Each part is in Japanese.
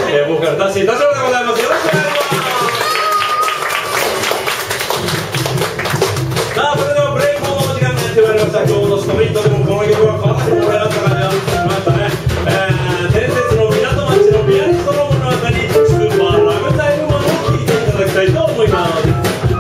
僕から出していたしょうでございます。よろしくお願いします。さあ、それではブレイクのお時間がやってまいりました。今日のストリートでもこの曲はかなり盛り上がった感じがしましたね。伝説の港町のピアニストの物語、スーパーラグタイムマンを聴いていただきたいと思います。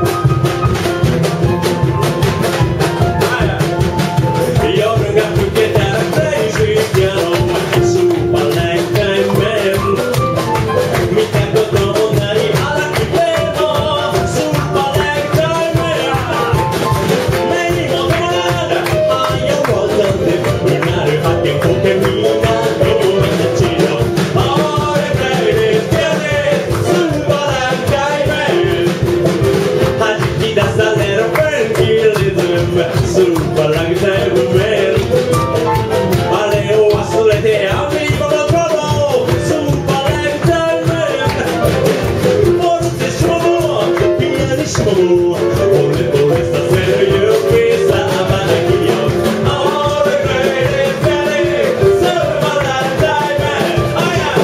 スーパーラグタイムメン、あれを忘れてアメリカのトラボスーパーラグタイムメン、モルティシモもピアニッシモも俺とレさせる指さばきよ、俺グレイディフェリースーパーラグタイムメン、あや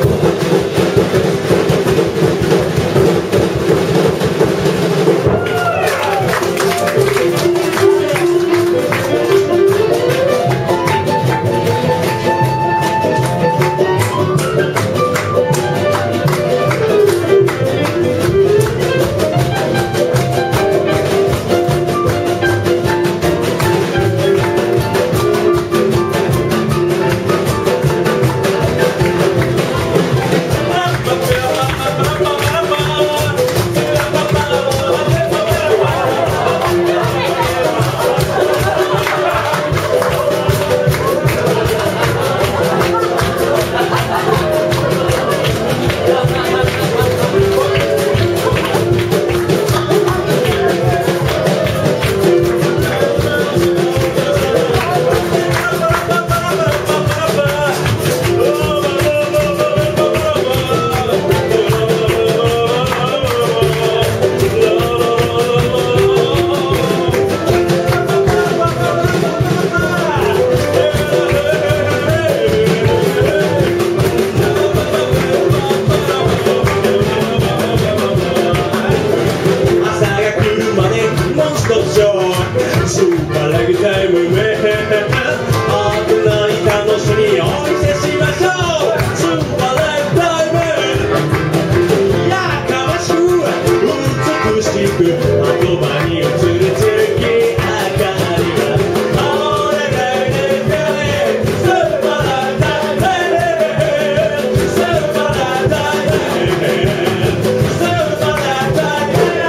スーパーラグタイムメン、あんなに楽しみをお見せしましょう。スーパーラグタイムメン、やかましく美しく言葉に映る月明かりが、俺がいるからスーパーラグタイムメン、スーパーラグタイムメン、スーパーラグタイムメン。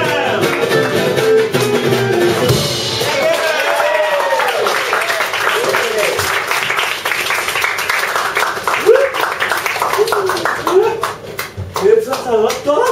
熱が下がった。